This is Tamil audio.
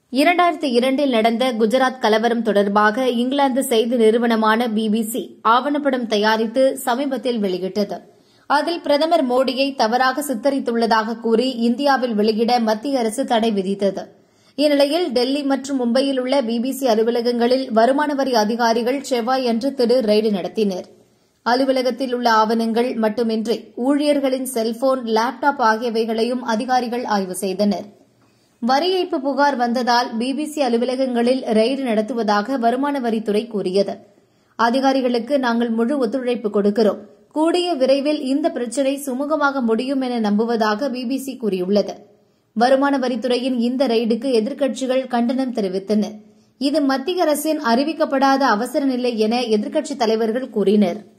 2002 நடந்த குஜராத் கலவரம் தொடர்பாக இங்கிலாந்து செய்தி நிறுவனமான BBC ஆவணப்படம் தயாரித்து சமீபத்தில் வெளியிட்டது. அதில் பிரதமர் மோடியை தவறாக சித்தரித்துள்ளதாக கூறி இந்தியாவில் வெளியிட மத்திய அரசு தடை விதித்தது. இந்நிலையில் டெல்லி மற்றும் மும்பையில் உள்ள BBC அலுவலகங்களில் வருமான வரி அதிகாரிகள் செவ்வாயன்று திடீர் ரெய்டு நடத்தினர். அலுவலகத்தில் உள்ள ஆவணங்கள் மட்டுமின்றி ஊழியர்களின் செல்போன், லேப்டாப் ஆகியவைகளையும் அதிகாரிகள் ஆய்வு செய்தனர். வரி ஏய்ப்பு புகார் வந்ததால் BBC அலுவலகங்களில் ரெய்டு நடத்துவதாக வருமான வரித்துறை கூறியது. அதிகாரிகளுக்கு நாங்கள் முழு ஒத்துழைப்பு கொடுக்கிறோம். கூடிய விரைவில் இந்த பிரச்சினை சுமூகமாக முடியும் என நம்புவதாக BBC கூறியுள்ளது. வருமான வரித்துறையின் இந்த ரெய்டுக்கு எதிர்க்கட்சிகள் கண்டனம் தெரிவித்தன. இது மத்திய அரசின் அறிவிக்கப்படாத அவசர நிலை என எதிர்க்கட்சித் தலைவர்கள் கூறினர்.